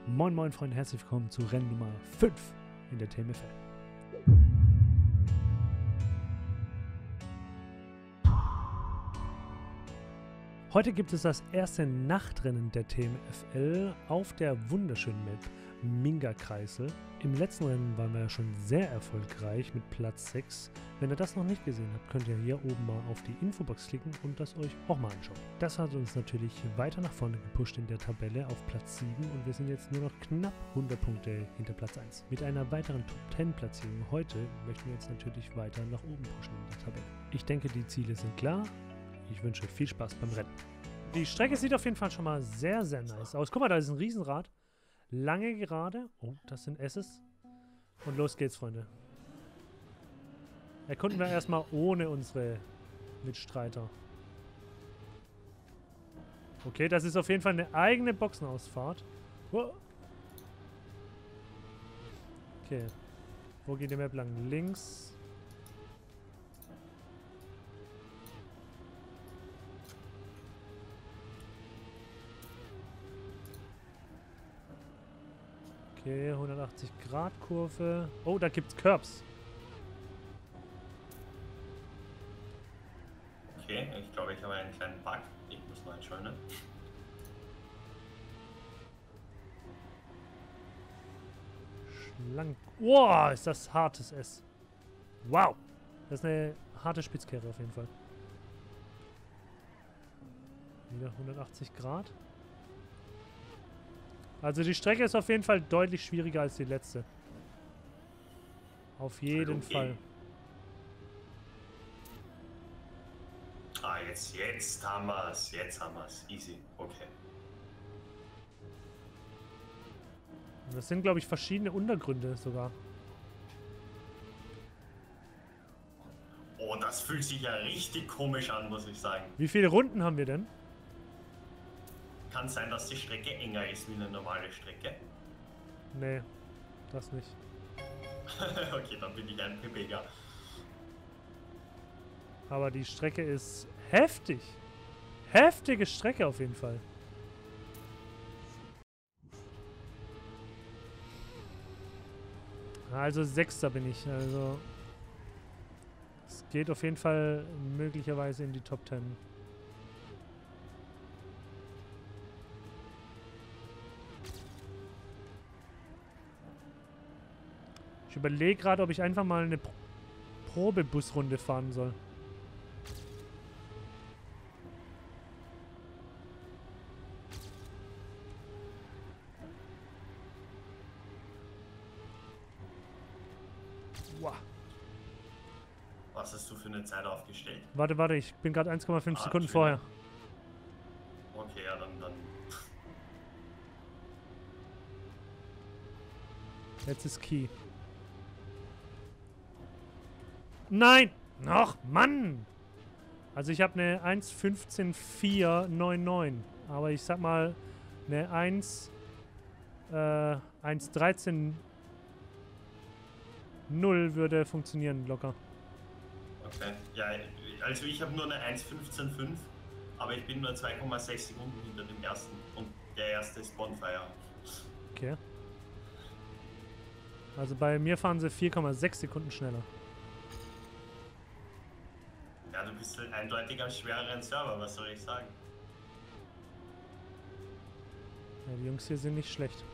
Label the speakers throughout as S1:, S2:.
S1: Moin moin Freunde, herzlich willkommen zu Rennen Nummer 5 in der TMFL. Heute gibt es das erste Nachtrennen der TMFL auf der wunderschönen Map Minga-Kreisel. Im letzten Rennen waren wir ja schon sehr erfolgreich mit Platz 6. Wenn ihr das noch nicht gesehen habt, könnt ihr hier oben mal auf die Infobox klicken und das euch auch mal anschauen. Das hat uns natürlich weiter nach vorne gepusht in der Tabelle auf Platz 7 und wir sind jetzt nur noch knapp 100 Punkte hinter Platz 1. Mit einer weiteren Top-10-Platzierung heute möchten wir jetzt natürlich weiter nach oben pushen in der Tabelle. Ich denke, die Ziele sind klar. Ich wünsche viel Spaß beim Rennen. Die Strecke sieht auf jeden Fall schon mal sehr, sehr nice aus. Guck mal, da ist ein Riesenrad. Lange Gerade. Oh, das sind S's. Und los geht's, Freunde. Erkunden wir erstmal ohne unsere Mitstreiter. Okay, das ist auf jeden Fall eine eigene Boxenausfahrt. Okay. Wo geht die Map lang? Links. Okay, 180 Grad Kurve. Oh, da gibt's Curbs.
S2: Okay, ich glaube, ich habe einen kleinen Bug. Ich muss mal entschuldigen.
S1: Schlank. Wow, ist das hartes S. Wow. Das ist eine harte Spitzkehre auf jeden Fall. Wieder 180 Grad. Also die Strecke ist auf jeden Fall deutlich schwieriger als die letzte. Auf jeden Fall.
S2: Ah, jetzt haben wir es. Jetzt haben wir es. Easy. Okay.
S1: Und das sind, glaube ich, verschiedene Untergründe sogar.
S2: Oh, das fühlt sich ja richtig komisch an, muss ich sagen.
S1: Wie viele Runden haben wir denn?
S2: Kann sein, dass die Strecke enger ist wie eine normale Strecke.
S1: Nee, das nicht.
S2: Okay, dann bin ich ein Pepeger.
S1: Aber die Strecke ist heftig. Heftige Strecke auf jeden Fall. Also Sechster bin ich. Also es geht auf jeden Fall möglicherweise in die Top 10. Ich überlege gerade, ob ich einfach mal eine Probebusrunde fahren soll. Wow.
S2: Was hast du für eine Zeit aufgestellt?
S1: Warte, ich bin gerade 1,5 Sekunden vorher.
S2: Okay, ja, dann.
S1: Jetzt ist Key. Nein! Ach, Mann! Also ich habe eine 1,15,499. Aber ich sag mal, eine 1,13,0 würde funktionieren locker.
S2: Okay. Ja, also ich habe nur eine 1,15,5, aber ich bin nur 2,6 Sekunden hinter dem ersten. Und der erste ist Bonfire.
S1: Okay. Also bei mir fahren sie 4,6 Sekunden schneller.
S2: Ja, du bist halt eindeutig am schwereren Server, was soll ich sagen?
S1: Ja, die Jungs hier sind nicht schlecht.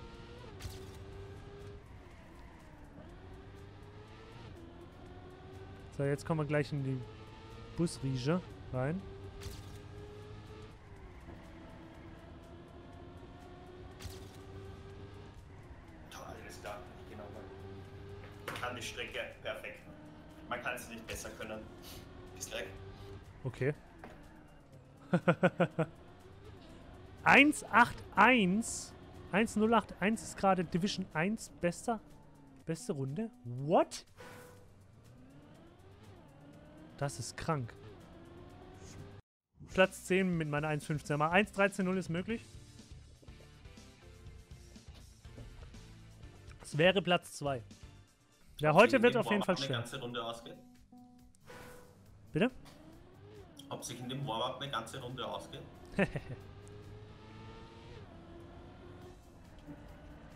S1: So, jetzt kommen wir gleich in die Busriege rein.
S2: Alles klar, genau. Ich kann die Strecke perfekt. Man kann es nicht besser können. Bis gleich.
S1: Okay. 181. 1081 ist gerade Division 1 beste Runde. What? Das ist krank. Platz 10 mit meiner 1,15. Mal 1,13,0 ist möglich. Es wäre Platz 2. Ja, heute wird auf jeden Fall schwer.
S2: Eine ganze Runde ausgeht?
S1: Bitte?
S2: Ob sich in dem Warm-Up eine ganze Runde ausgeht?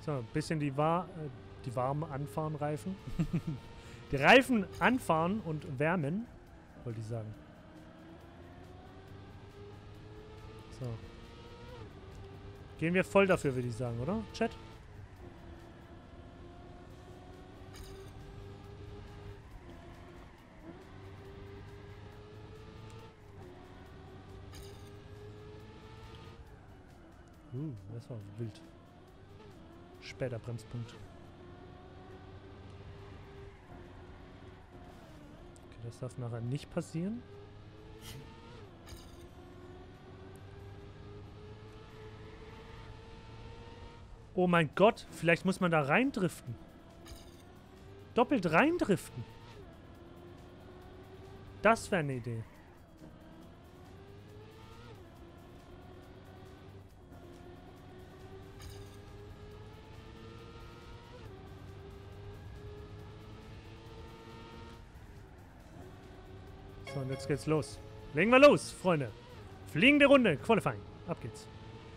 S1: So, ein bisschen die warmen anfahren Reifen. Die Reifen anfahren und wärmen, wollte ich sagen. So. Gehen wir voll dafür, würde ich sagen, oder? Chat? Das war wild. Später Bremspunkt. Okay, das darf nachher nicht passieren. Oh mein Gott, vielleicht muss man da reindriften. Doppelt reindriften. Das wäre eine Idee. So, und jetzt geht's los. Legen wir los, Freunde. Fliegende Runde, Qualifying. Ab geht's.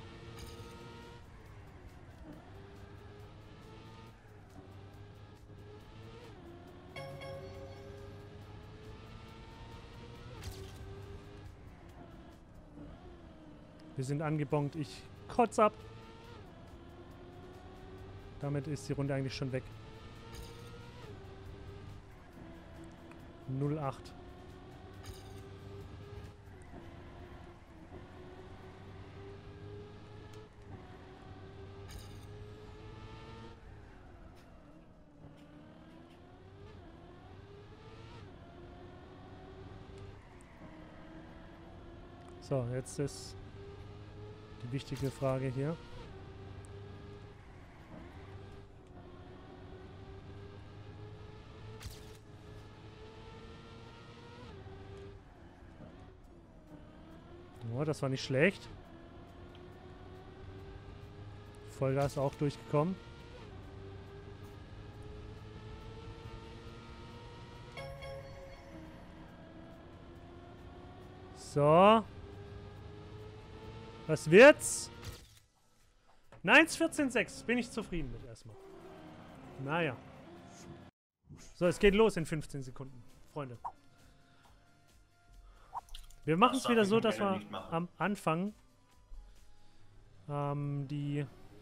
S1: Wir sind angebongt. Ich kotze ab. Damit ist die Runde eigentlich schon weg. 0,8. So, jetzt ist die wichtige Frage hier. Oh, das war nicht schlecht. Vollgas auch durchgekommen. So. Was wird's? Nein, 14,6. Bin ich zufrieden mit erstmal. Naja. So, es geht los in 15 Sekunden, Freunde. Wir machen es wieder so, dass wir am Anfang die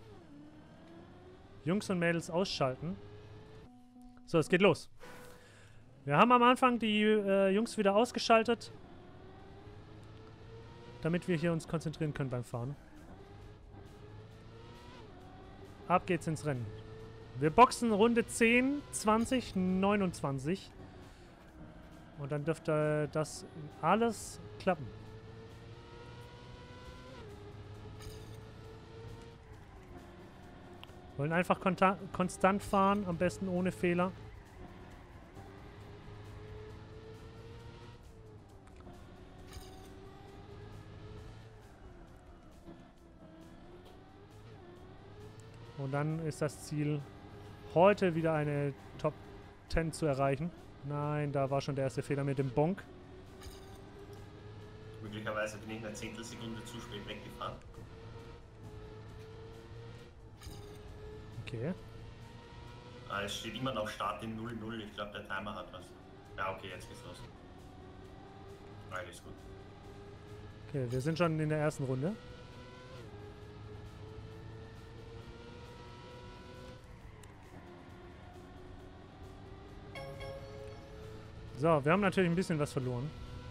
S1: Jungs und Mädels ausschalten. So, es geht los. Wir haben am Anfang die Jungs wieder ausgeschaltet, damit wir hier uns konzentrieren können beim Fahren. Ab geht's ins Rennen. Wir boxen Runde 10, 20, 29. Und dann dürfte das alles klappen. Wollen einfach konstant fahren, am besten ohne Fehler. Und dann ist das Ziel, heute wieder eine Top 10 zu erreichen. Nein, da war schon der erste Fehler mit dem Bonk.
S2: Möglicherweise bin ich eine Zehntelsekunde zu spät weggefahren.
S1: Okay.
S2: Es steht immer noch Start in 0-0. Ich glaube, der Timer hat was. Ja, okay, jetzt geht's los. Alles gut.
S1: Okay, wir sind schon in der ersten Runde. So, wir haben natürlich ein bisschen was verloren.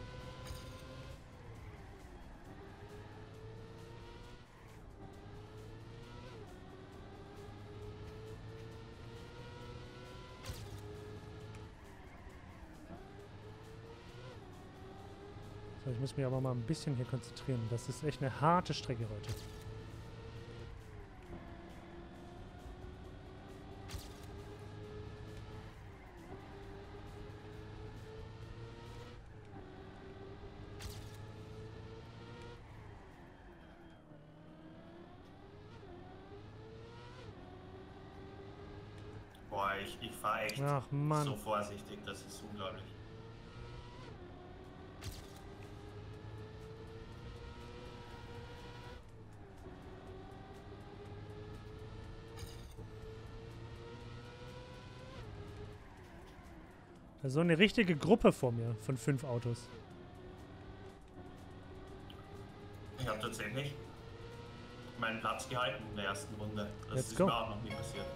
S1: So, ich muss mich aber mal ein bisschen hier konzentrieren. Das ist echt eine harte Strecke heute.
S2: Boah, ich fahre echt
S1: Ach, Mann.
S2: so vorsichtig, das ist unglaublich.
S1: Also eine richtige Gruppe vor mir von 5 Autos.
S2: Ich habe tatsächlich meinen Platz gehalten in der ersten Runde. Das
S1: Let's
S2: ist
S1: go.
S2: mir auch noch nie passiert.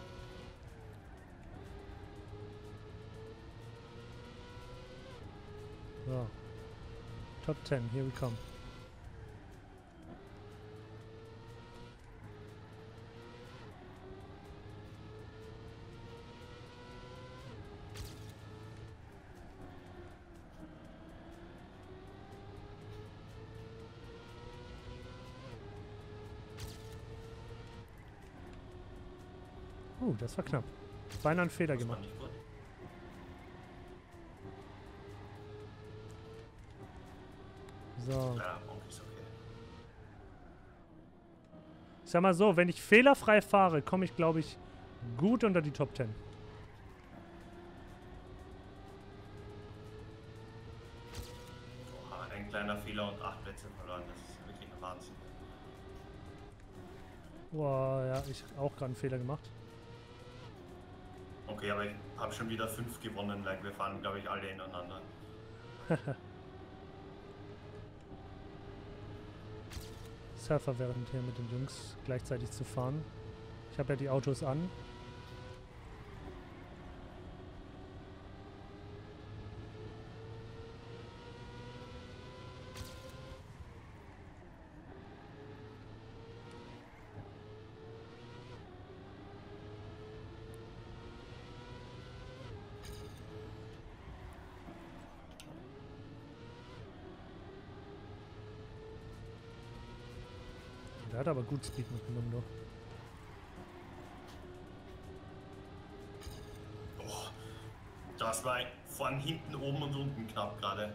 S1: So. Top 10, here we come. Das war knapp. Beinahe einen Fehler
S2: Das war
S1: gemacht.
S2: nicht gut.
S1: So.
S2: Ja, okay, ist okay.
S1: Ich sag mal so, wenn ich fehlerfrei fahre, komme ich, glaube ich, gut unter die Top 10.
S2: Oha, ein kleiner Fehler und 8 Plätze verloren. Das ist wirklich ein Wahnsinn.
S1: Boah, ja, ich habe auch gerade einen Fehler gemacht.
S2: Okay, aber ich habe schon wieder 5 gewonnen, weil wir fahren, glaube ich, alle ineinander.
S1: Surfer während hier mit den Jungs gleichzeitig zu fahren. Ich habe ja die Autos an. Der hat aber gut Speed mitgenommen, doch.
S2: Oh, das war von hinten, oben und unten knapp gerade.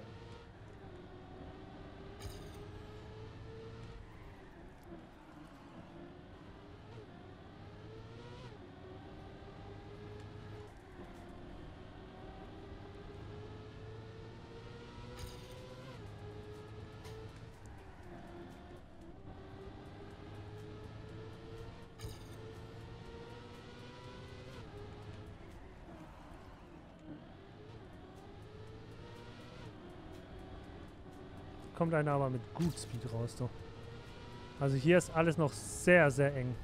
S1: Kommt einer aber mit gut Speed raus, doch. Also hier ist alles noch sehr, sehr eng.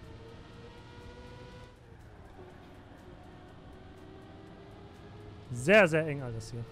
S1: Sehr, sehr eng alles hier.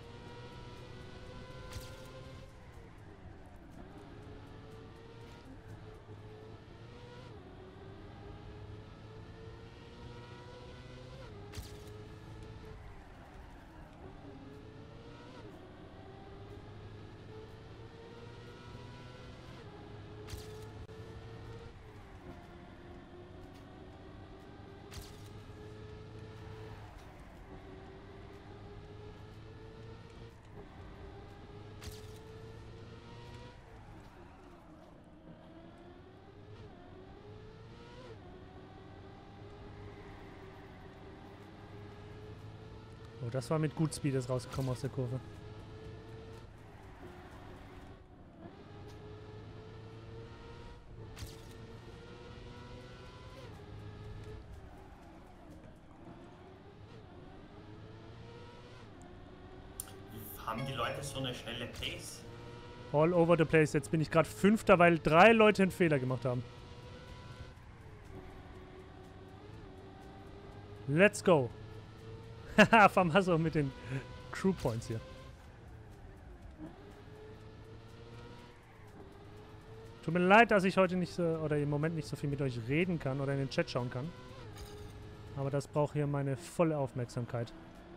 S1: Oh, das war mit gut Speed jetzt rausgekommen aus der Kurve.
S2: Haben die Leute so eine schnelle Pace?
S1: All over the place. Jetzt bin ich gerade Fünfter, weil 3 Leute einen Fehler gemacht haben. Let's go. Haha, Famaso mit den Crew Points hier. Tut mir leid, dass ich heute nicht so, oder im Moment nicht so viel mit euch reden kann oder in den Chat schauen kann. Aber das braucht hier meine volle Aufmerksamkeit.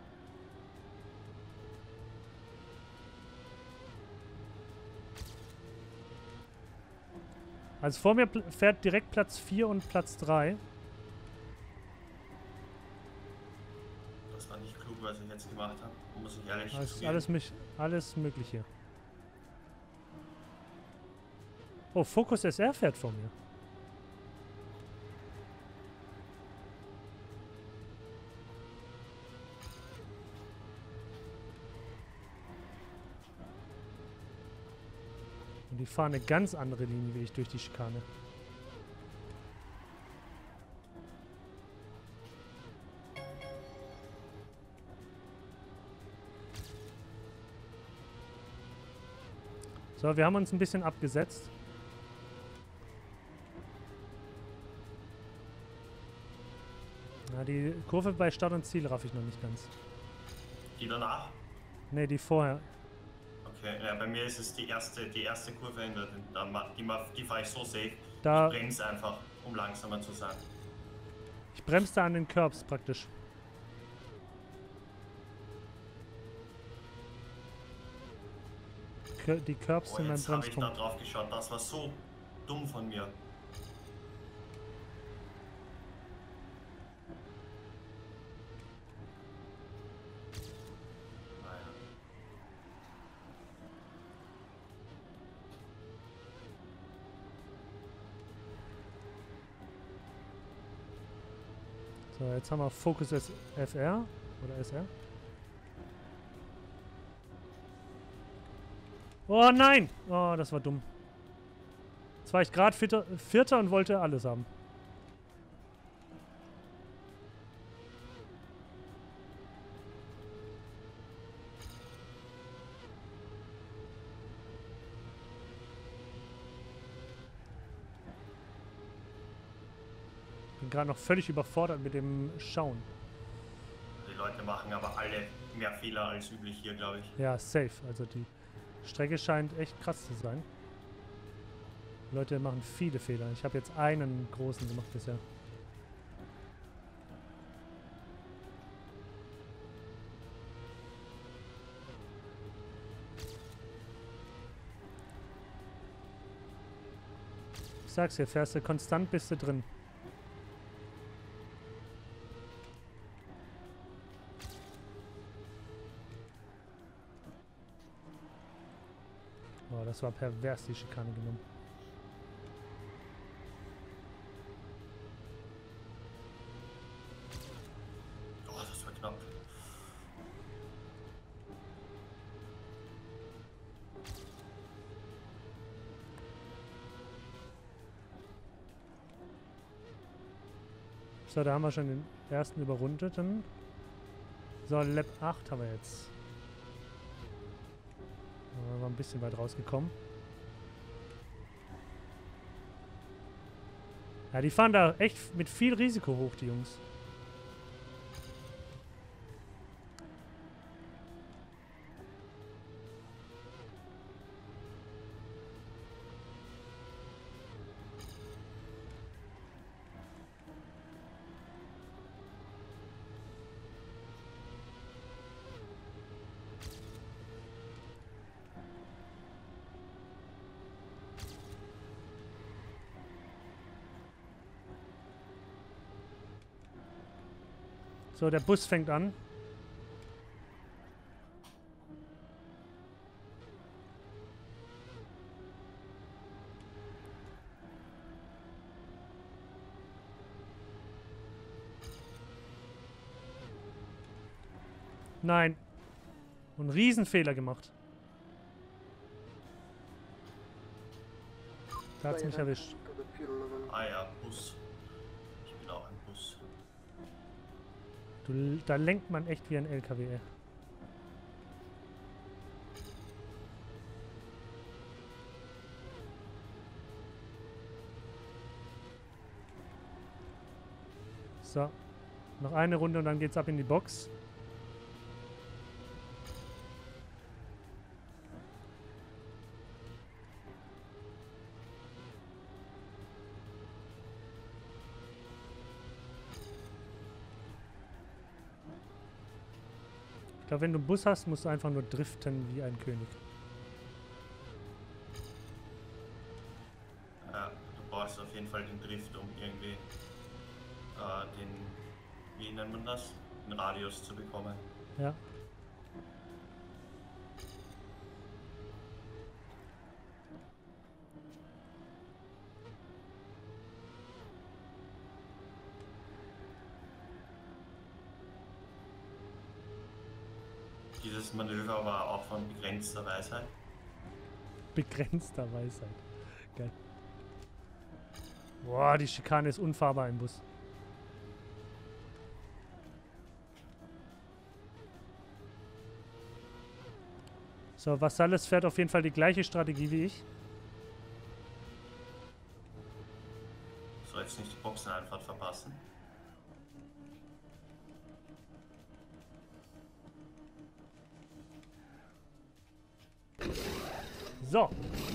S1: Also vor mir fährt direkt Platz 4 und Platz 3.
S2: Das war nicht klug, was ich jetzt gemacht habe. Muss ich ehrlich
S1: Das ist
S2: zugeben.
S1: alles möglich hier. Oh, Focus SR fährt vor mir. Und die fahren eine ganz andere Linie wie ich durch die Schikane. So, wir haben uns ein bisschen abgesetzt. Na, die Kurve bei Start und Ziel raff ich noch nicht ganz.
S2: Die danach?
S1: Ne, die vorher.
S2: Okay, ja, bei mir ist es die erste Kurve, die fahre ich so safe.
S1: Da,
S2: Ich bremse einfach, um langsamer zu sein.
S1: ich bremste an den Curbs praktisch. Die Curbs
S2: Oh,
S1: sind mein
S2: jetzt habe ich da
S1: Bremspunkt.
S2: drauf geschaut, das war so dumm von mir. Naja.
S1: So, jetzt haben wir Focus FR oder SR. Oh nein! Oh, das war dumm. Jetzt war ich gerade Vierter und wollte alles haben. Bin gerade noch völlig überfordert mit dem Schauen.
S2: Die Leute machen aber alle mehr Fehler als üblich hier, glaube ich.
S1: Ja, safe. Also die Strecke scheint echt krass zu sein. Die Leute machen viele Fehler. Ich habe jetzt einen großen gemacht bisher. Ich sag's dir, fährst du konstant, bist du drin. Oh, das war pervers, die Schikane genommen.
S2: Oh, das war knapp.
S1: So, da haben wir schon den ersten überrundeten. So, Lap 8 haben wir jetzt. Da war ein bisschen weit rausgekommen. Ja, die fahren da echt mit viel Risiko hoch, die Jungs. So, der Bus fängt an. Nein. Und einen Riesenfehler gemacht. Da hat's mich erwischt.
S2: Ah ja, Bus. Ich bin auch ein Bus.
S1: Da lenkt man echt wie ein LKW. So. Noch eine Runde und dann geht's ab in die Box. Ich glaube, wenn du einen Bus hast, musst du einfach nur driften wie ein König.
S2: Ja, du brauchst auf jeden Fall den Drift, um irgendwie wie nennt man das? Den Radius zu bekommen.
S1: Ja.
S2: Dieses Manöver war auch von begrenzter Weisheit.
S1: Begrenzter Weisheit. Geil. Boah, die Schikane ist unfahrbar im Bus. So, Vasalles fährt auf jeden Fall die gleiche Strategie wie ich.
S2: So, jetzt nicht die Boxeneinfahrt verpassen.
S1: So.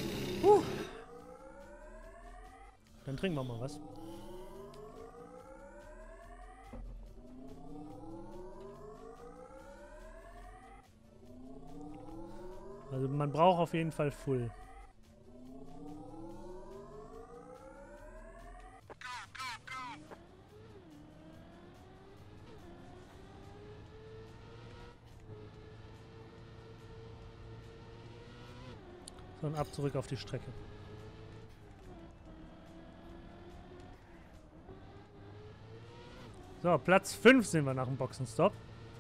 S1: Dann trinken wir mal was. Also man braucht auf jeden Fall Full. So, und ab zurück auf die Strecke. So, Platz 5 sind wir nach dem Boxenstopp.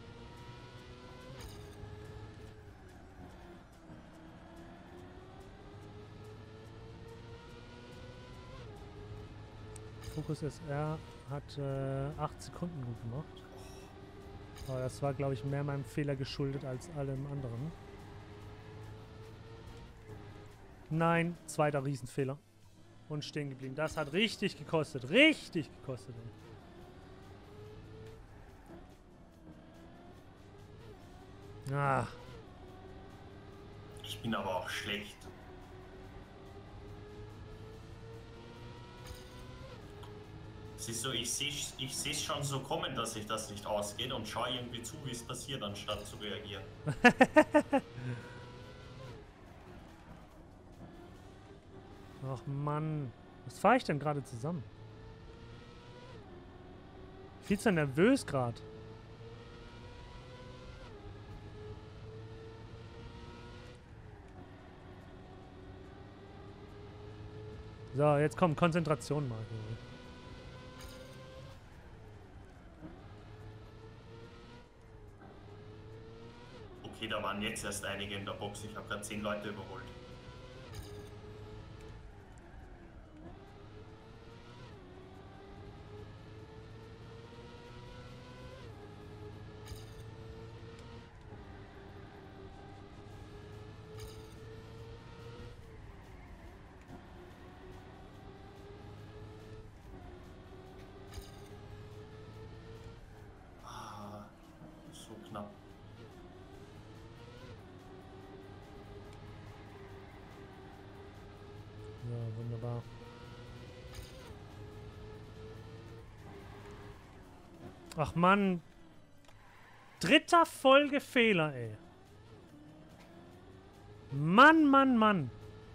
S1: Focus SR hat 8 Sekunden gut gemacht. Aber das war, glaube ich, mehr meinem Fehler geschuldet als allem anderen. Nein, zweiter Riesenfehler. Und stehen geblieben. Das hat richtig gekostet. Richtig gekostet. Ah.
S2: Ich bin aber auch schlecht. Siehst du, ich sehe schon so kommen, dass sich das nicht ausgeht und schaue irgendwie zu, wie es passiert, anstatt zu reagieren.
S1: Ach Mann. Was fahre ich denn gerade zusammen? Viel zu nervös gerade. So, jetzt komm, Konzentration mal.
S2: Okay, da waren jetzt erst einige in der Box. Ich habe gerade 10 Leute überholt. So knapp.
S1: Ja, wunderbar. Ach Mann. Dritter Folgefehler, ey. Mann, Mann, Mann.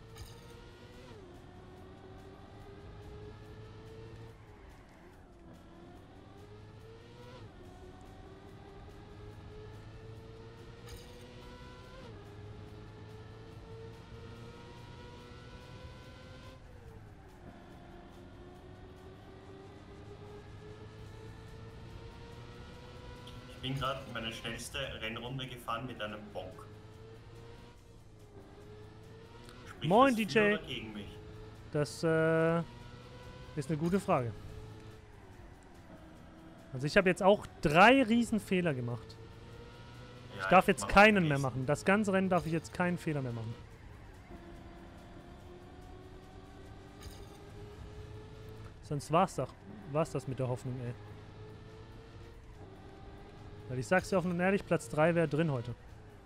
S2: Ich bin gerade meine schnellste Rennrunde gefahren mit einem Bonk. Spricht
S1: Moin,
S2: das
S1: DJ.
S2: für oder gegen mich?
S1: Das ist eine gute Frage. Also ich habe jetzt auch 3 Riesenfehler gemacht.
S2: Ja,
S1: Ich darf jetzt
S2: mach
S1: keinen
S2: den
S1: mehr
S2: nächsten.
S1: machen. Das ganze Rennen darf ich jetzt keinen Fehler mehr machen. Sonst war's das mit der Hoffnung, ey. Weil ich sag's dir offen und ehrlich, Platz 3 wäre drin heute.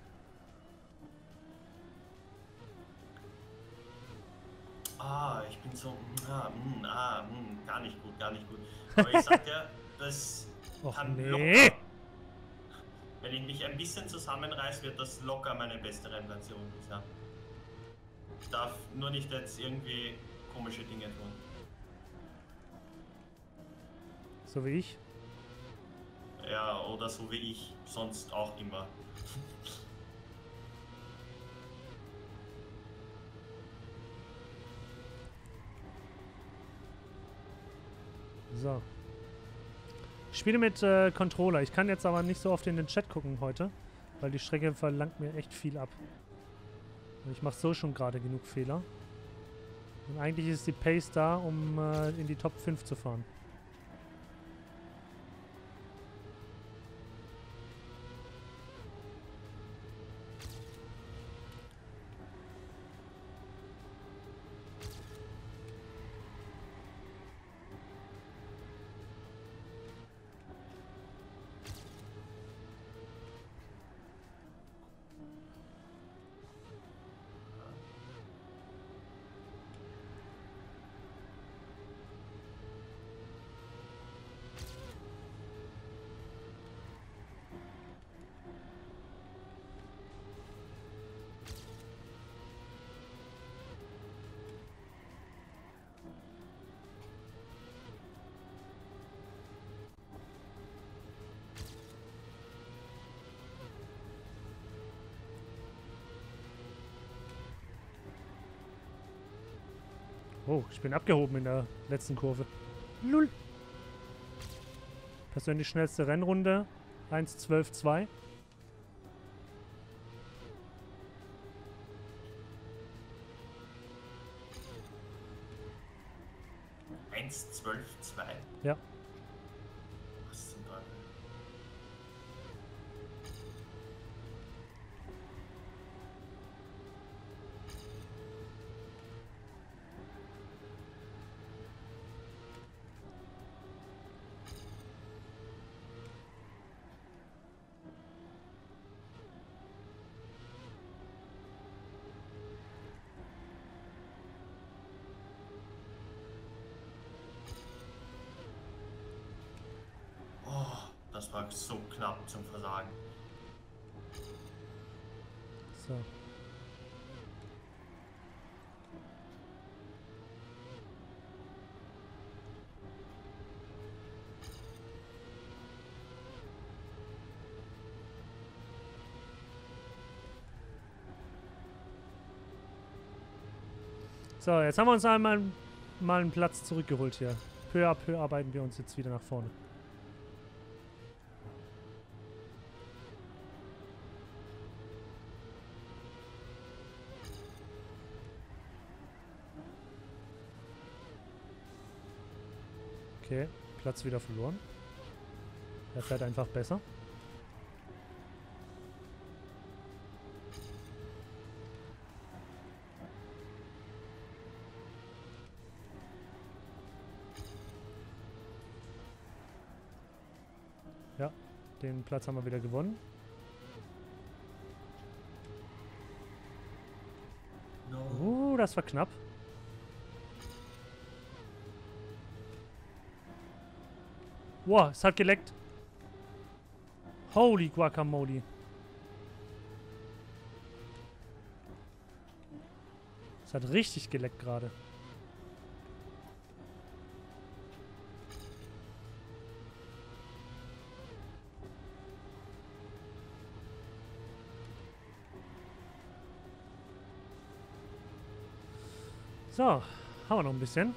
S2: Ich bin so, gar nicht gut, gar nicht gut. Aber ich sag dir, das
S1: Och
S2: kann
S1: nee.
S2: locker. Wenn ich mich ein bisschen zusammenreiße, wird das locker meine beste Rennversion bisher. Ich darf nur nicht jetzt irgendwie komische Dinge tun.
S1: So wie ich.
S2: Ja, oder so wie ich sonst auch immer.
S1: So. Ich spiele mit Controller. Ich kann jetzt aber nicht so oft in den Chat gucken heute, weil die Strecke verlangt mir echt viel ab. Und ich mache so schon gerade genug Fehler. Und eigentlich ist die Pace da, um in die Top 5 zu fahren. Oh, ich bin abgehoben in der letzten Kurve. Lull. Persönlich schnellste Rennrunde. 1:12,2.
S2: 1:12,2.
S1: Ja.
S2: Was zum Teufel? Das war so knapp zum Versagen.
S1: So. So, jetzt haben wir uns einmal mal einen Platz zurückgeholt hier. Peu à peu arbeiten wir uns jetzt wieder nach vorne. Okay, Platz wieder verloren. Er fährt einfach besser. Ja, den Platz haben wir wieder gewonnen.
S2: No.
S1: Das war knapp. Wow, es hat geleckt. Holy Guacamole. Es hat richtig geleckt gerade. So, haben wir noch ein bisschen.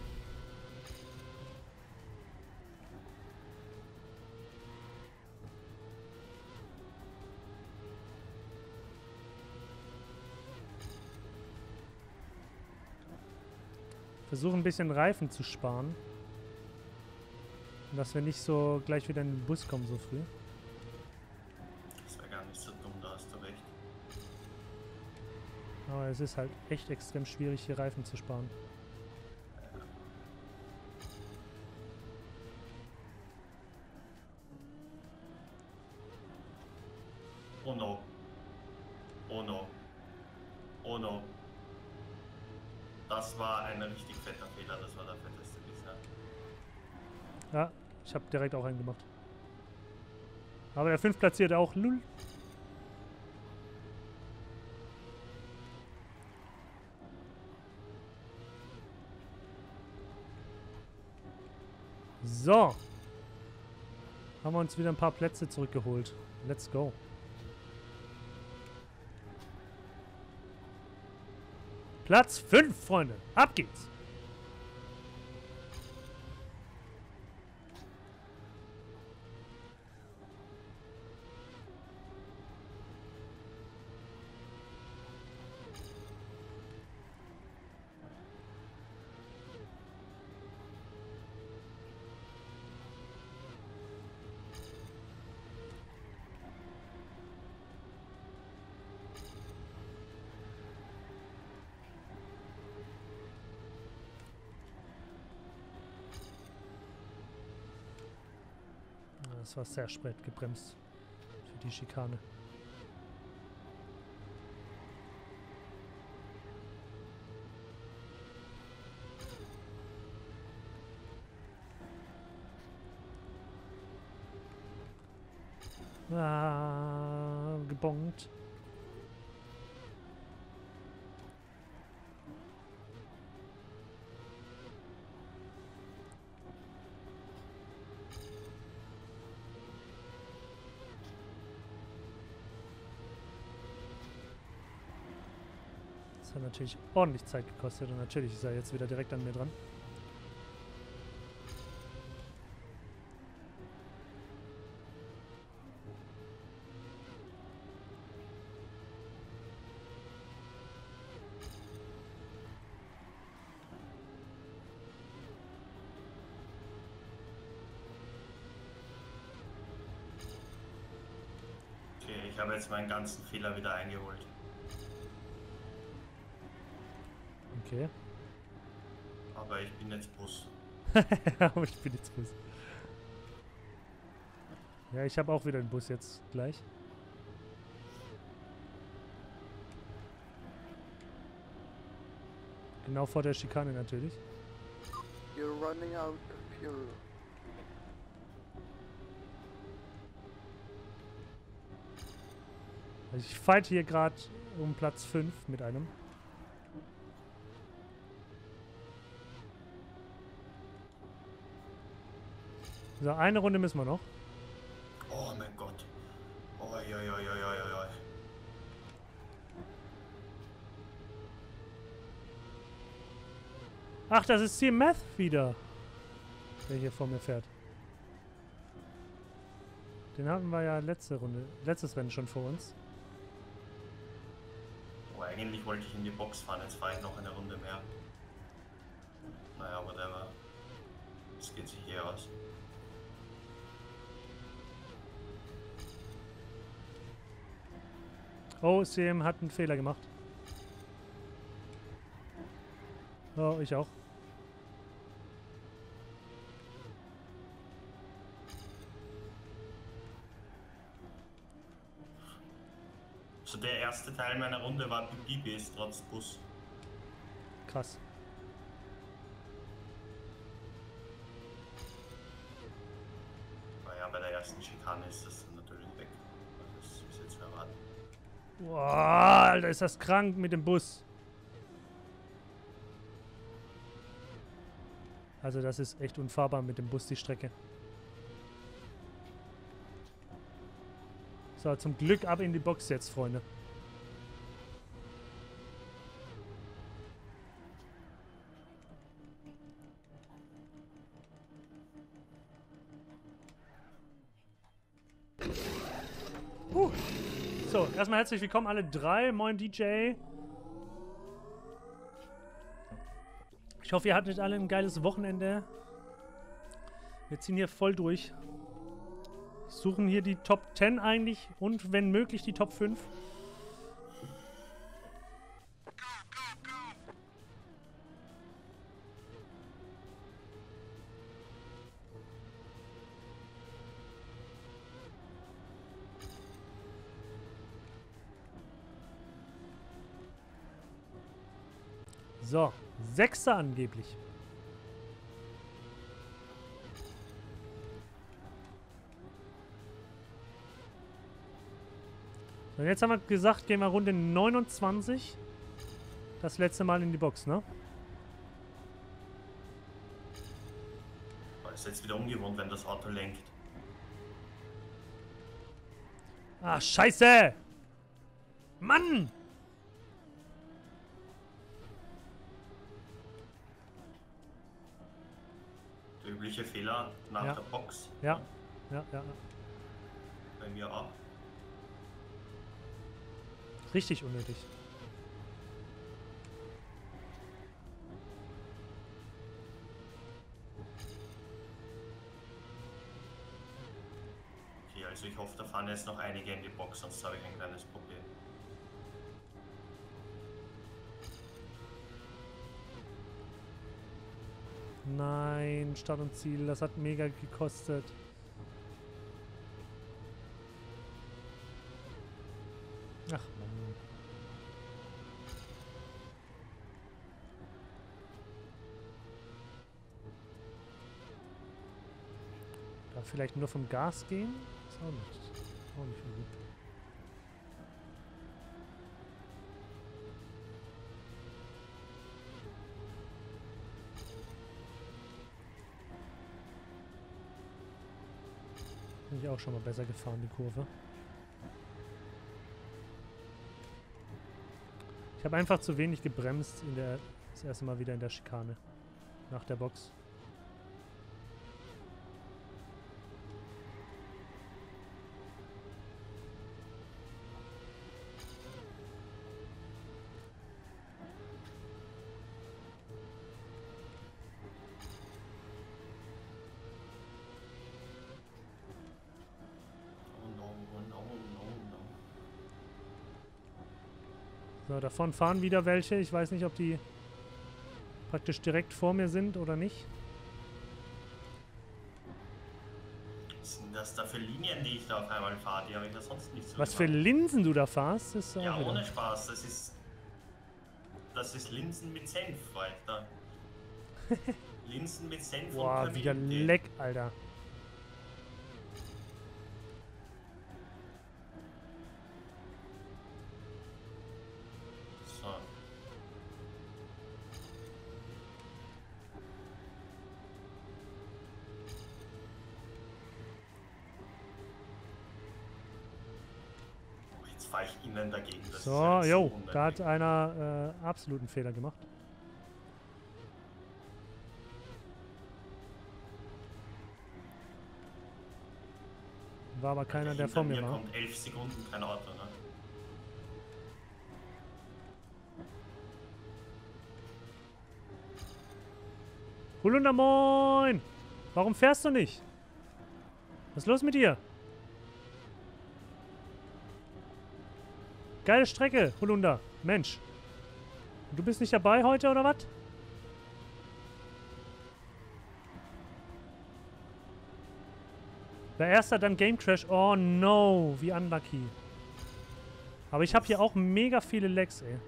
S1: Versuchen ein bisschen Reifen zu sparen. Und dass wir nicht so gleich wieder in den Bus kommen so früh.
S2: Das war gar nicht so dumm, da hast du recht.
S1: Aber es ist halt echt extrem schwierig, hier Reifen zu sparen.
S2: Oh no. Oh no. Oh no. Das war ein richtig fetter Fehler, das war der fetteste bisher.
S1: Ja, ich habe direkt auch einen gemacht. Aber der 5 platziert auch. Lull. So. Haben wir uns wieder ein paar Plätze zurückgeholt. Let's go. Platz 5, Freunde. Ab geht's. Das war sehr spät gebremst für die Schikane. Gebongt. Das hat natürlich ordentlich Zeit gekostet und natürlich ist er jetzt wieder direkt an mir dran.
S2: Okay, ich habe jetzt meinen ganzen Fehler wieder eingeholt.
S1: Okay.
S2: Aber ich bin jetzt Bus.
S1: Aber ich bin jetzt Bus. Ja, ich habe auch wieder den Bus jetzt gleich. Genau vor der Schikane natürlich.
S3: You're running out of fuel.
S1: Also ich fight hier gerade um Platz 5 mit einem. So, eine Runde müssen wir noch.
S2: Oh mein Gott. Oi, oi, oi, oi, oi, oi.
S1: Ach, das ist CMF wieder. Der hier vor mir fährt. Den hatten wir ja letztes Rennen schon vor uns.
S2: Oh, eigentlich wollte ich in die Box fahren, jetzt fahre ich noch eine Runde mehr. Naja, whatever. Das geht sich hier aus.
S1: Oh, CM hat einen Fehler gemacht. Oh, ich auch.
S2: So, der erste Teil meiner Runde war BBs trotz Bus.
S1: Krass.
S2: Naja, bei der ersten Schikane ist das dann natürlich weg. Das ist jetzt zu erwarten.
S1: Boah, Alter, ist das krank mit dem Bus. Also das ist echt unfahrbar mit dem Bus, die Strecke. So, zum Glück ab in die Box jetzt, Freunde. So, erstmal herzlich willkommen alle drei. Moin DJ. Ich hoffe, ihr hattet alle ein geiles Wochenende. Wir ziehen hier voll durch. Suchen hier die Top 10 eigentlich und wenn möglich die Top 5. So, Sechster angeblich. Und jetzt haben wir gesagt, gehen wir Runde 29. Das letzte Mal in die Box, ne?
S2: Ist jetzt wieder ungewohnt, wenn das Auto lenkt.
S1: Ah, scheiße! Mann!
S2: Der übliche Fehler nach
S1: Ja.
S2: der Box.
S1: Ja, ja, ja.
S2: Bei mir auch.
S1: Richtig unnötig.
S2: Okay, also ich hoffe, da fahren jetzt noch einige in die Box, sonst habe ich ein kleines Problem.
S1: Nein, Start und Ziel, das hat mega gekostet. Ach Mann. Da vielleicht nur vom Gas gehen? Ist auch nicht so gut. Bin ich auch schon mal besser gefahren, die Kurve. Ich habe einfach zu wenig gebremst das erste Mal wieder in der Schikane. Nach der Box. So, davon fahren wieder welche. Ich weiß nicht, ob die praktisch direkt vor mir sind oder nicht.
S2: Was sind das da für Linien, die ich da auf einmal fahre? Die habe ich ja sonst nicht so
S1: Was für
S2: gemacht.
S1: Linsen du da fahrst, ist auch
S2: Ja,
S1: wieder.
S2: ohne Spaß. Das ist Linsen mit Senf, Alter. Linsen mit Senf
S1: Boah,
S2: und
S1: wieder
S2: Kamillentee.
S1: leck, Alter.
S2: So. Oh, jetzt fahre ich innen dagegen. Das ist
S1: So,
S2: halt
S1: jo,
S2: unnötig.
S1: da hat einer absoluten Fehler gemacht. War aber keiner, der vor mir
S2: Hinter
S1: war.
S2: kommt 11 Sekunden kein Auto, ne?
S1: Holunder, moin! Warum fährst du nicht? Was ist los mit dir? Geile Strecke, Holunder. Mensch. Du bist nicht dabei heute, oder was? Wer erster, dann Game Crash. Oh no, wie unlucky. Aber ich habe hier auch mega viele Lags, ey.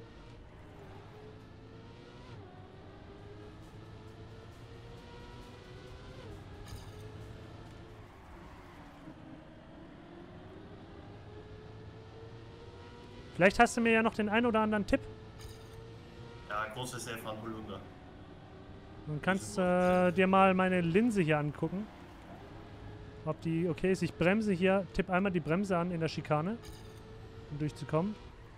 S1: Vielleicht hast du mir ja noch den einen oder anderen Tipp.
S2: Ja, großes F an Holunder.
S1: Du kannst dir mal meine Linse hier angucken. Ob die okay ist. Ich bremse hier. Tipp einmal die Bremse an in der Schikane, um durchzukommen.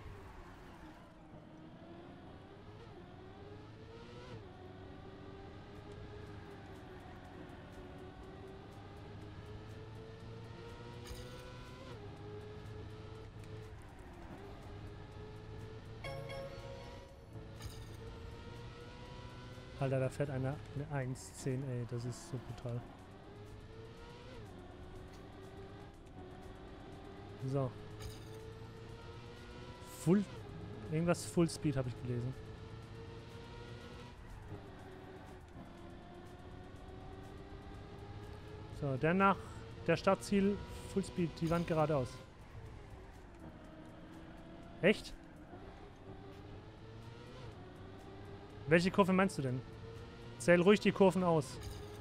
S1: Alter, da fährt einer eine 1,10, ey. Das ist so brutal. So. Irgendwas Full Speed habe ich gelesen. So, der nach der Startziel Full Speed, die Wand geradeaus. Echt? Welche Kurve meinst du denn? Zähl ruhig die Kurven aus.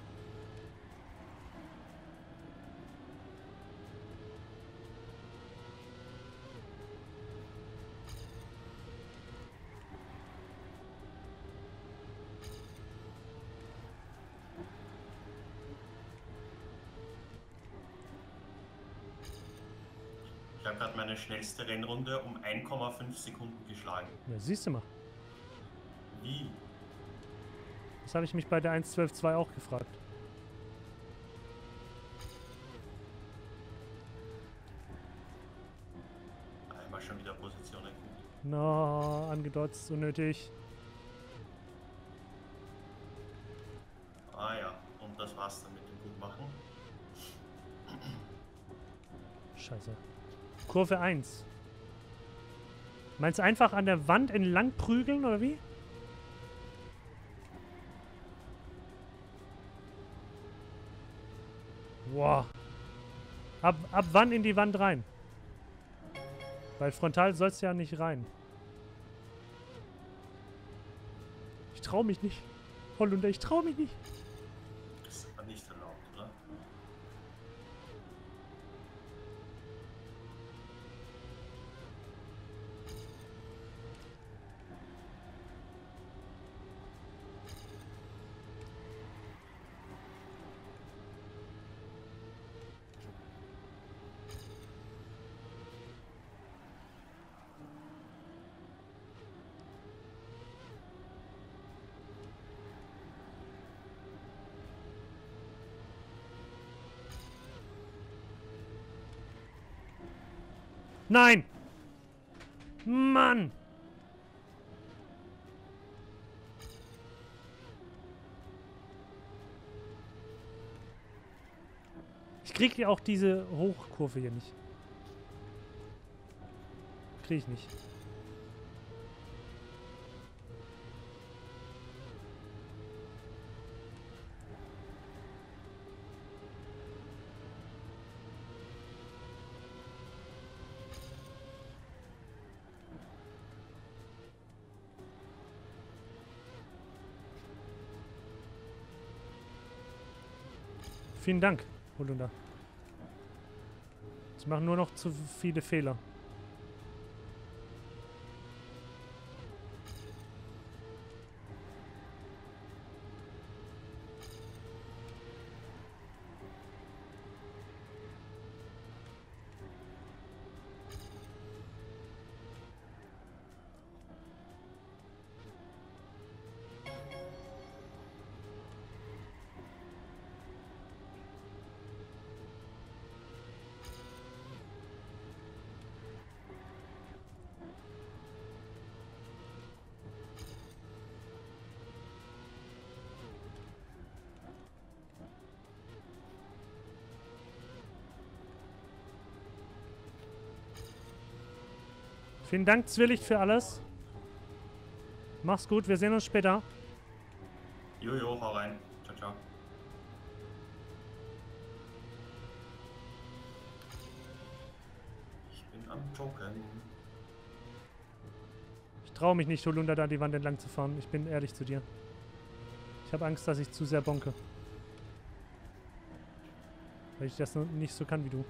S2: Ich habe gerade meine schnellste Rennrunde um 1,5 Sekunden geschlagen.
S1: Ja, siehst du mal.
S2: Wie?
S1: Das habe ich mich bei der 1.12.2 auch gefragt.
S2: Einmal schon wieder Positionen gut.
S1: No, angedotzt, unnötig.
S2: Ah ja, und das war's dann mit dem Gutmachen.
S1: Scheiße. Kurve 1. Meinst du einfach an der Wand entlang prügeln, oder wie? Boah. Ab wann in die Wand rein? Weil frontal sollst du ja nicht rein. Ich trau mich nicht. Hollunder, ich trau mich nicht.
S2: Das ist aber nicht erlaubt, oder?
S1: Nein! Mann! Ich krieg ja auch diese Hochkurve hier nicht. Krieg ich nicht. Vielen Dank, Holunder. Ich mache nur noch zu viele Fehler. Vielen Dank, Zwillicht, für alles. Mach's gut, wir sehen uns später.
S2: Jojo, hau rein. Ciao, ciao. Ich bin am Joggen.
S1: Ich traue mich nicht, Holunder, da die Wand entlang zu fahren. Ich bin ehrlich zu dir. Ich habe Angst, dass ich zu sehr bonke. Weil ich das nicht so kann wie du.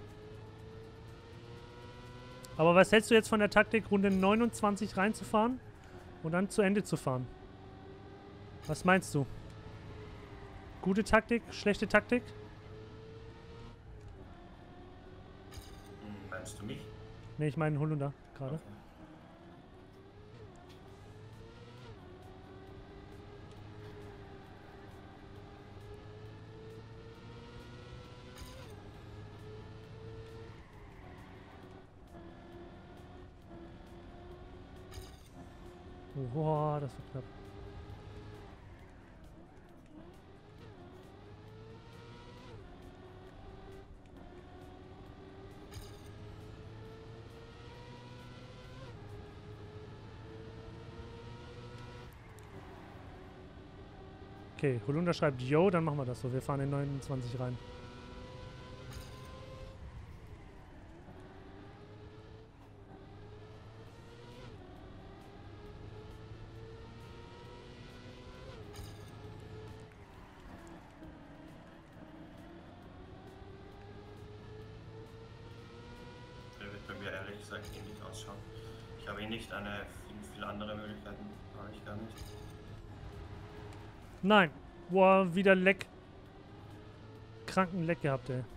S1: Aber was hältst du jetzt von der Taktik, Runde 29 reinzufahren und dann zu Ende zu fahren? Was meinst du? Gute Taktik? Schlechte Taktik?
S2: Meinst du mich?
S1: Ne, ich meine Holunder gerade.
S2: Okay.
S1: Boah, das war knapp. Okay, Holunder schreibt Yo, dann machen wir das so. Wir fahren in 29 rein.
S2: Der wird bei mir ehrlich gesagt ähnlich ausschauen. Ich habe eh nicht viele andere Möglichkeiten. Habe ich gar nicht.
S1: Nein. Boah, wieder Leck. Kranken Leck gehabt, ey.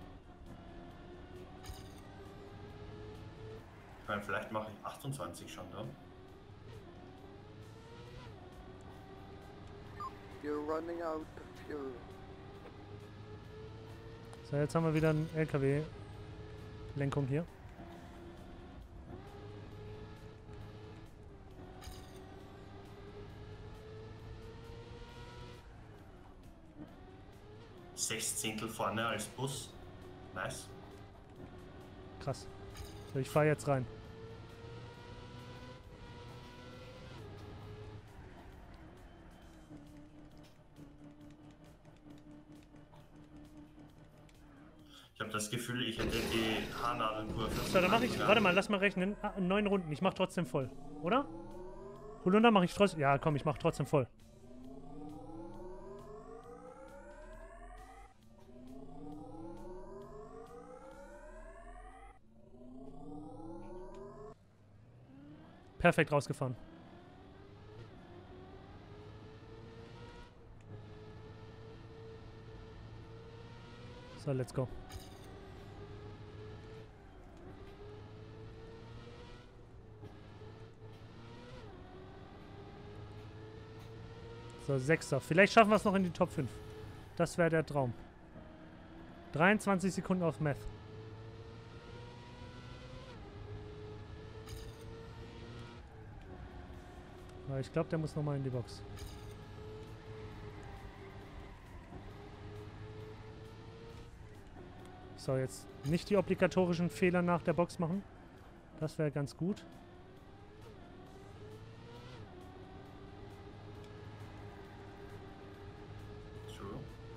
S2: Ich meine, vielleicht mache ich 28 schon, ne?
S3: You're running out of fuel.
S1: So, jetzt haben wir wieder eine LKW-Lenkung hier.
S2: Sechzehntel vorne als Bus. Nice.
S1: Krass. So, ich fahre jetzt rein.
S2: Ich habe das Gefühl, ich hätte die Haarnadelkurve.
S1: So, dann mache ich. Warte mal, lass mal rechnen. 9 Runden. Ich mache trotzdem voll. Oder? Holunder mache ich trotzdem. Ja, komm, ich mache trotzdem voll. Perfekt rausgefahren. So, let's go. So, 6er. Vielleicht schaffen wir es noch in die Top 5. Das wäre der Traum. 23 Sekunden auf Meth. Aber ich glaube, der muss nochmal in die Box. So, jetzt nicht die obligatorischen Fehler nach der Box machen. Das wäre ganz gut.
S2: True.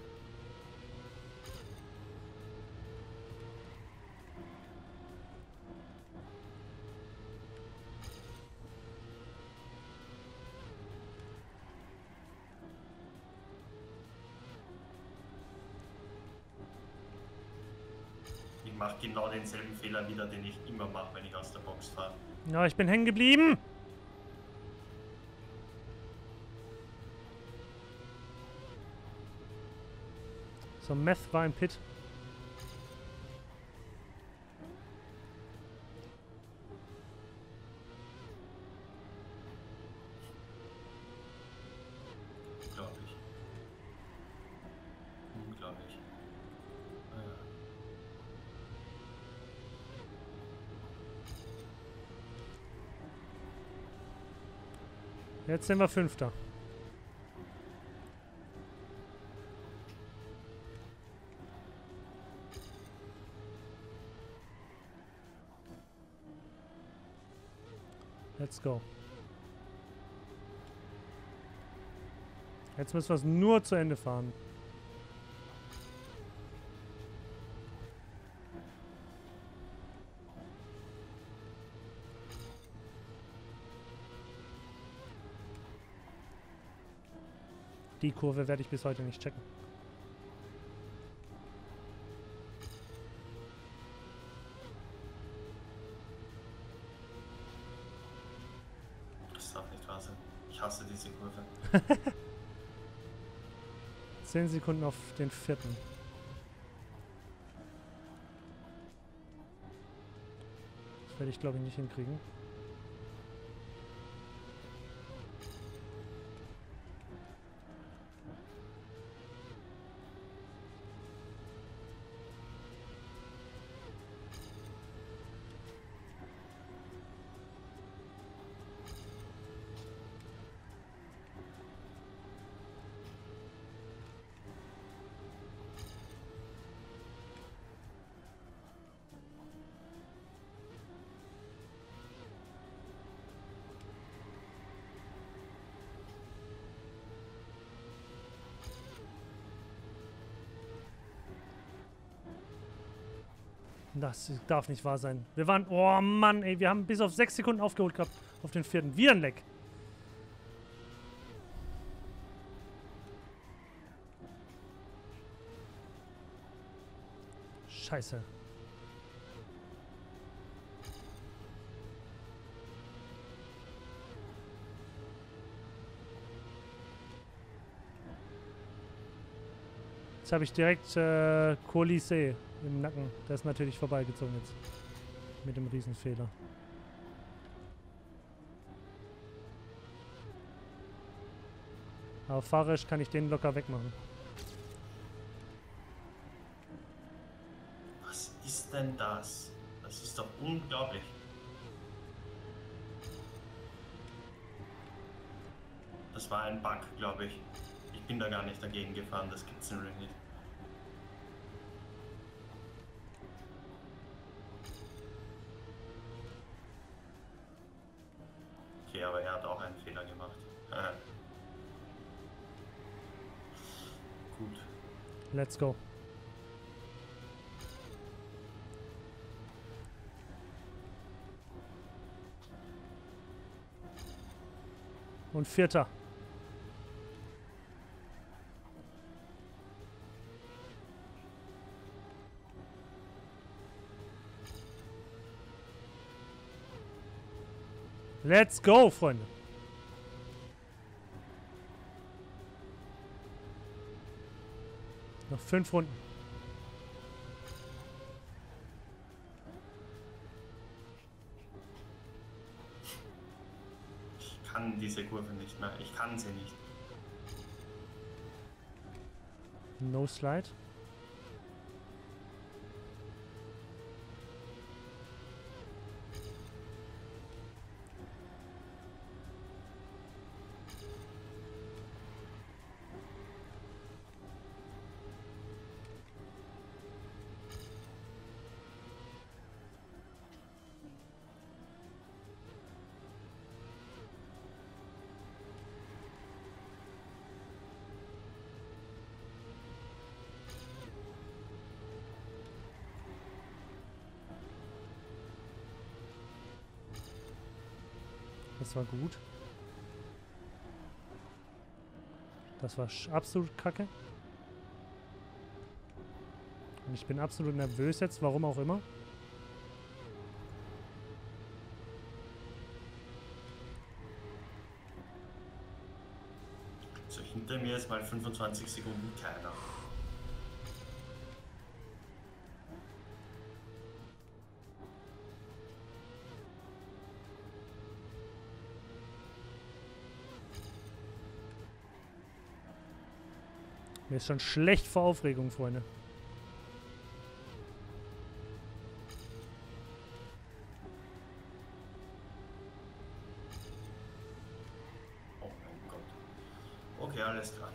S2: Ich mache genau denselben Fehler wieder, den ich immer mache, wenn ich aus der Box fahre.
S1: Ja, ich bin hängen geblieben. So, Meth war im Pit.
S2: Unglaublich. Unglaublich. Ah, ja.
S1: Jetzt sind wir Fünfter. Let's go. Jetzt müssen wir es nur zu Ende fahren. Die Kurve werde ich bis heute nicht checken.
S2: Das darf nicht wahr sein. Ich hasse diese Kurve.
S1: 10 Sekunden auf den vierten. Das werde ich, glaube ich, nicht hinkriegen. Das darf nicht wahr sein. Wir waren... Oh Mann, ey. Wir haben bis auf 6 Sekunden aufgeholt gehabt. Auf den vierten. Wieder ein Leck. Scheiße. Jetzt habe ich direkt Colisée im Nacken. Der ist natürlich vorbeigezogen jetzt. Mit dem Riesenfehler. Aber fahrerisch kann ich den locker wegmachen.
S2: Was ist denn das? Das ist doch unglaublich. Das war ein Bug, glaube ich. Ich bin da gar nicht dagegen gefahren, das gibt's in Ring nicht. Okay, aber er hat auch einen Fehler gemacht. Gut.
S1: Let's go. Und vierter. Let's go, Freunde. Noch 5 Runden.
S2: Ich kann diese Kurve nicht mehr. Ich kann sie nicht.
S1: No slide. Das war gut. Das war absolut kacke. Und ich bin absolut nervös jetzt, warum auch immer.
S2: So, hinter mir ist mal 25 Sekunden keiner.
S1: Mir ist schon schlecht vor Aufregung, Freunde.
S2: Oh mein Gott. Okay, alles klar.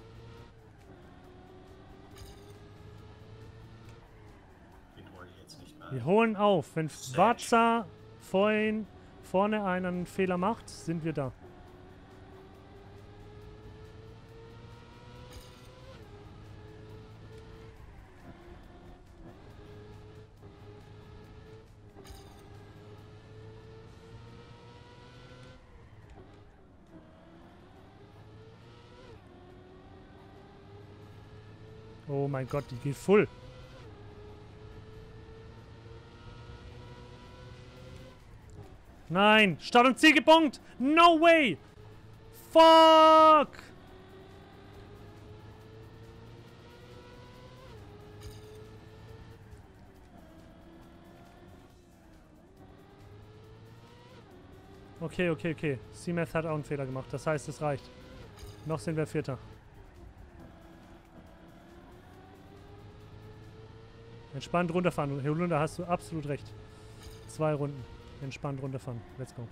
S2: Den hole ich jetzt nicht mehr.
S1: Wir holen auf. Wenn
S2: Sehr
S1: Warza vorne einen Fehler macht, sind wir da. Oh mein Gott, die geht full. Nein, Start und Ziel gebongt. No way. Fuck. Okay, okay, okay. Seamath hat auch einen Fehler gemacht. Das heißt, es reicht. Noch sind wir Vierter. Entspannt runterfahren. Holunder, hast du absolut recht. 2 Runden. Entspannt runterfahren. Let's go.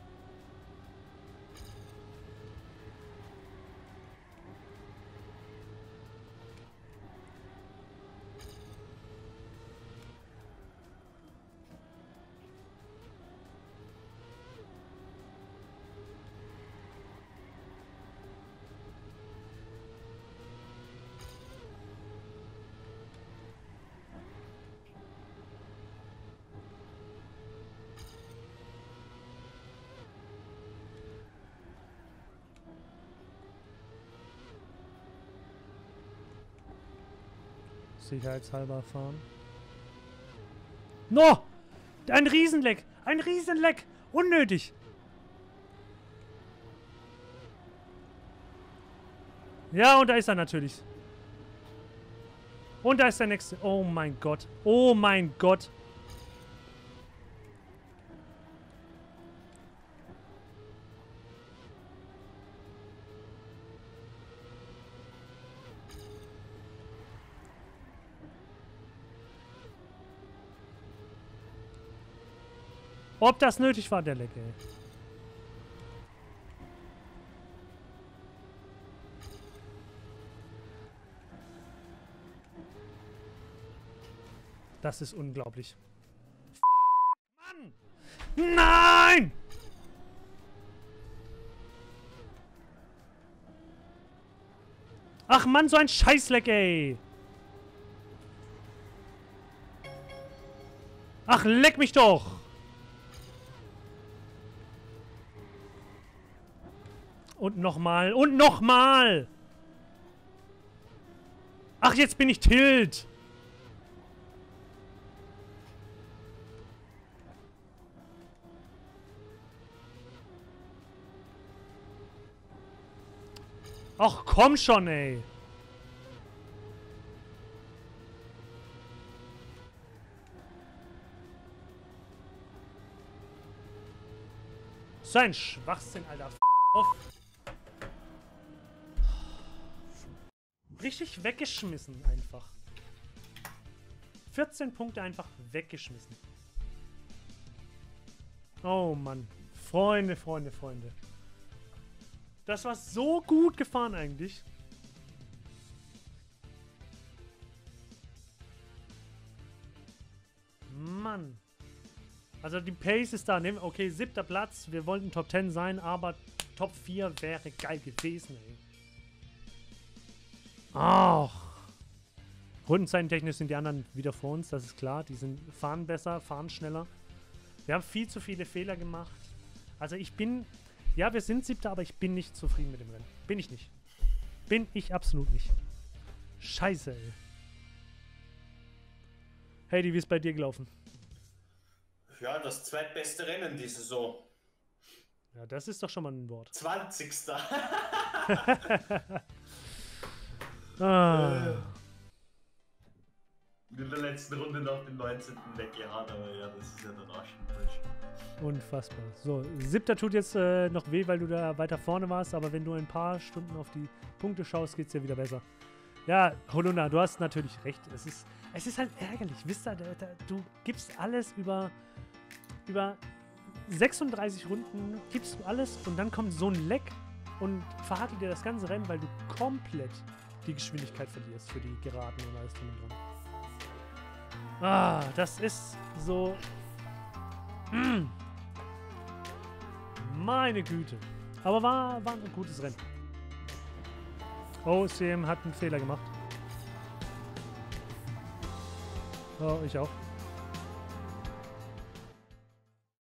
S1: Sicherheitshalber fahren. No! Ein Riesenleck! Ein Riesenleck! Unnötig! Ja, und da ist er natürlich. Und da ist der nächste. Oh mein Gott. Oh mein Gott. Ob das nötig war, der Leck, ey. Das ist unglaublich. Mann! Nein! Ach Mann, so ein Scheißleck, ey! Ach, leck mich doch! Und nochmal. Und nochmal! Ach, jetzt bin ich tilt! Ach, komm schon, ey! So ein Schwachsinn, Alter. Auf. Richtig weggeschmissen einfach. 14 Punkte einfach weggeschmissen. Oh Mann. Freunde, Freunde, Freunde. Das war so gut gefahren eigentlich. Mann. Also die Pace ist da. Okay, 7. Platz. Wir wollten Top 10 sein, aber Top 4 wäre geil gewesen, ey. Ach. Rundenzeitentechnisch sind die anderen wieder vor uns, das ist klar. Die fahren besser, fahren schneller. Wir haben viel zu viele Fehler gemacht. Also ich bin... Ja, wir sind 7., aber ich bin nicht zufrieden mit dem Rennen. Bin ich nicht. Bin ich absolut nicht. Scheiße, ey. Heidi, wie ist bei dir gelaufen?
S2: Ja, das zweitbeste Rennen die Saison.
S1: Ja, das ist doch schon mal ein Wort.
S2: 20. In der letzten Runde noch den 19. weggehauen, aber ja, das ist ja dann auch schon falsch.
S1: Unfassbar. So, 7. tut jetzt noch weh, weil du da weiter vorne warst, aber wenn du ein paar Stunden auf die Punkte schaust, geht's dir wieder besser. Ja, Holunda, du hast natürlich recht. Es ist halt ärgerlich. Wisst ihr, du gibst alles über 36 Runden, gibst du alles und dann kommt so ein Leck und verhagelt dir das ganze Rennen, weil du komplett die Geschwindigkeit verlierst für die Geraden und alles drum und dran. Ah, das ist so... Meine Güte. Aber war ein gutes Rennen. Oh, CM hat einen Fehler gemacht. Oh, ich auch.